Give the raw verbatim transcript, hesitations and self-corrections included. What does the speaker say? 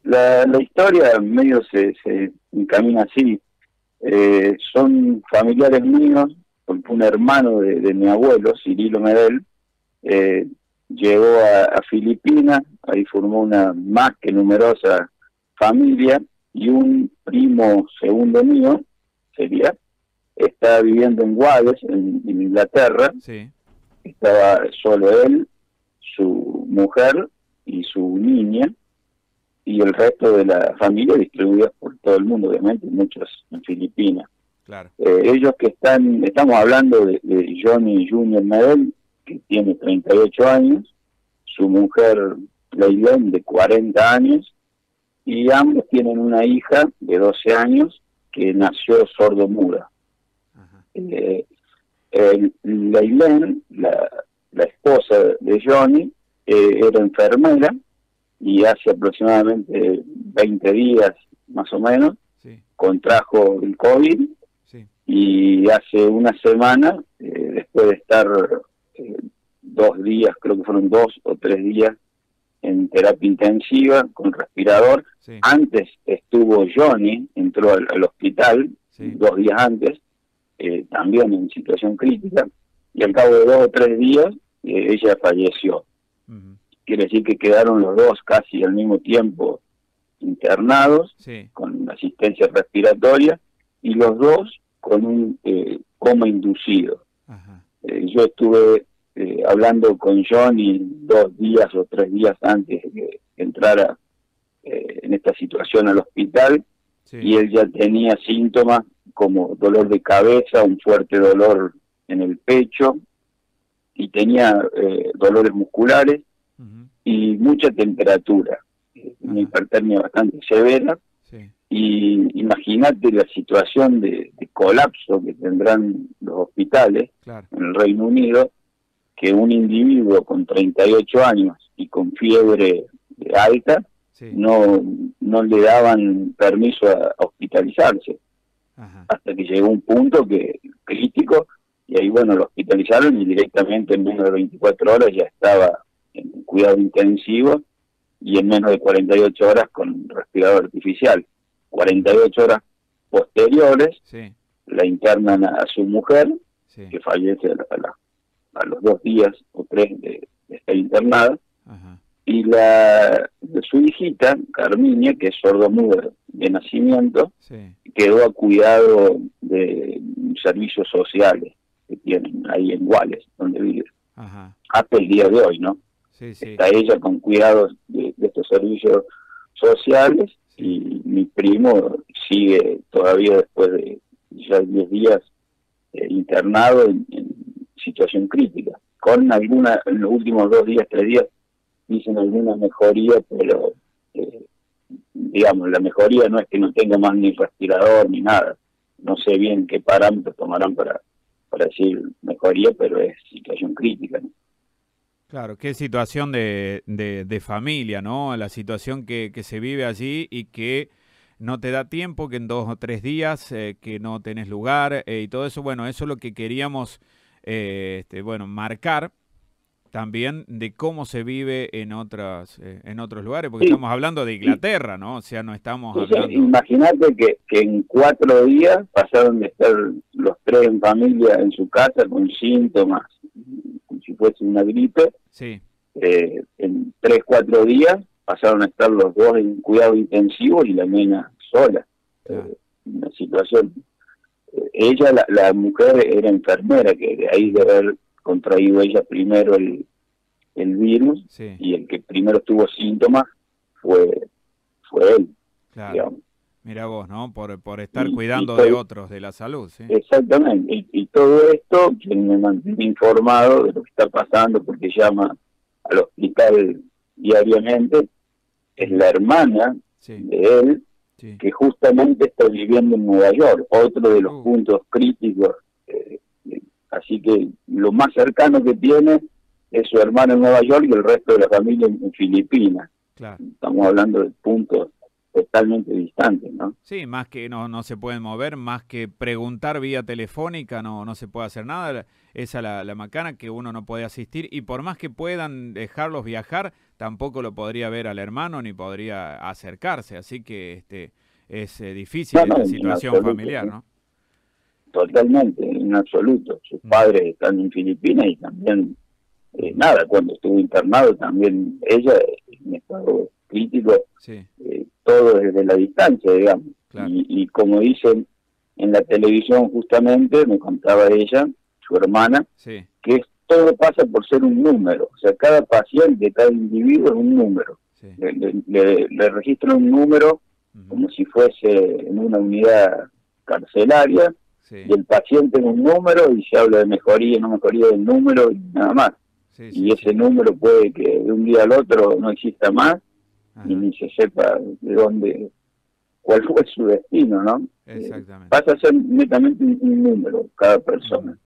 la, la historia medio se, se encamina así. Eh, son familiares míos, porque un hermano de, de mi abuelo, Cirilo Medel, eh, llegó a, a Filipinas, ahí formó una más que numerosa familia, y un primo segundo mío, sería, está viviendo en Wales, en, en Inglaterra. Sí. Estaba solo él, su mujer y su niña, y el resto de la familia distribuidos por todo el mundo, obviamente, muchos en Filipinas. Claro. Eh, ellos que están, estamos hablando de, de Johnny Junior Medel, que tiene treinta y ocho años, su mujer Leilén de cuarenta años, y ambos tienen una hija de doce años que nació sordo-muda. Eh, eh, Leilén, la, la esposa de Johnny, eh, era enfermera, y hace aproximadamente veinte días, más o menos, sí. contrajo el COVID, sí. y hace una semana, eh, después de estar eh, dos días, creo que fueron dos o tres días, en terapia intensiva, con respirador. Sí. Antes estuvo Johnny, entró al, al hospital, sí. dos días antes, eh, también en situación crítica, y al cabo de dos o tres días, eh, ella falleció. Uh-huh. Quiere decir que quedaron los dos casi al mismo tiempo internados, sí. con asistencia respiratoria, y los dos con un eh, coma inducido. Uh-huh. Eh, yo estuve eh, hablando con Johnny dos días o tres días antes de que entrara eh, en esta situación al hospital, sí. y él ya tenía síntomas como dolor de cabeza, un fuerte dolor en el pecho, y tenía eh, dolores musculares, uh-huh. y mucha temperatura, uh-huh. una hipertermia bastante severa, sí. y imagínate la situación de, de colapso que tendrán los hospitales, claro. en el Reino Unido, que un individuo con treinta y ocho años y con fiebre alta, sí. no, no le daban permiso a, a hospitalizarse, uh-huh. hasta que llegó un punto que crítico, y ahí bueno, lo hospitalizaron y directamente en menos de veinticuatro horas ya estaba en cuidado intensivo, y en menos de cuarenta y ocho horas con respirador artificial. cuarenta y ocho horas posteriores, sí. la internan a, a su mujer, sí. que fallece a, la, a, la, a los dos días o tres de, de estar internada, uh-huh. y la de su hijita, Carmiña, que es sordomuda de nacimiento, sí. quedó a cuidado de servicios sociales que tienen ahí en Wales, donde vive, uh-huh. hasta el día de hoy, ¿no? Sí, sí. Está ella con cuidados de, de estos servicios sociales, sí. y mi primo sigue todavía después de ya diez días eh, internado en, en situación crítica, con alguna, en los últimos dos días, tres días, dicen alguna mejoría, pero eh, digamos, la mejoría no es que no tenga más ni respirador ni nada. No sé bien qué parámetros tomarán para, para decir mejoría, pero es situación crítica, ¿no? Claro, qué situación de, de, de familia, ¿no? La situación que, que se vive allí y que no te da tiempo, que en dos o tres días, eh, que no tenés lugar, eh, y todo eso. Bueno, eso es lo que queríamos, eh, este, bueno, marcar también de cómo se vive en otras eh, en otros lugares, porque sí. estamos hablando de Inglaterra, ¿no? O sea, no estamos sí, hablando... Sí, imagínate que, que en cuatro días pasaron de estar los tres en familia en su casa con síntomas, como si fuese una gripe, sí. eh, en tres, cuatro días pasaron a estar los dos en cuidado intensivo y la nena sola. Claro. Eh, una situación... Eh, ella, la, la mujer, era enfermera, que de ahí de haber contraído ella primero el, el virus, sí. y el que primero tuvo síntomas fue, fue él. Claro. Digamos. Mira vos, ¿no? Por, por estar y, cuidando y todo, de otros, de la salud, ¿sí? Exactamente. Y, y todo esto, quien me mantiene informado de lo que está pasando, porque llama al hospital diariamente, es la hermana, sí. de él, sí. que justamente está viviendo en Nueva York, otro de los uh. puntos críticos. Eh, así que lo más cercano que tiene es su hermano en Nueva York y el resto de la familia en, en Filipinas. Claro. Estamos hablando de puntos totalmente distantes, ¿no? Sí, más que no, no se pueden mover, más que preguntar vía telefónica, no, no se puede hacer nada. Esa es la, la macana, que uno no puede asistir, y por más que puedan dejarlos viajar, tampoco lo podría ver al hermano ni podría acercarse, así que este es eh, difícil No, no, esta situación absoluto, familiar, ¿sí? ¿no? Totalmente, en absoluto. Sus Mm. padres están en Filipinas y también, eh, nada, cuando estuvo internado también ella, en estado crítico, Sí, eh, todo desde la distancia, digamos. claro. Y, y como dicen en la televisión justamente, me contaba ella, su hermana, Sí, que todo pasa por ser un número. O sea, cada paciente, cada individuo es un número. sí. Le, le, le, le registran un número Ujú. como si fuese en una unidad carcelaria, Sí, y el paciente es un número y se habla de mejoría, no mejoría del número y nada más. sí, Y sí, ese sí. número puede que de un día al otro no exista más y Ajá, ni se sepa de dónde, cuál fue su destino, ¿no? Eh, exactamente. pasa a ser netamente un, un número cada persona. Ujú.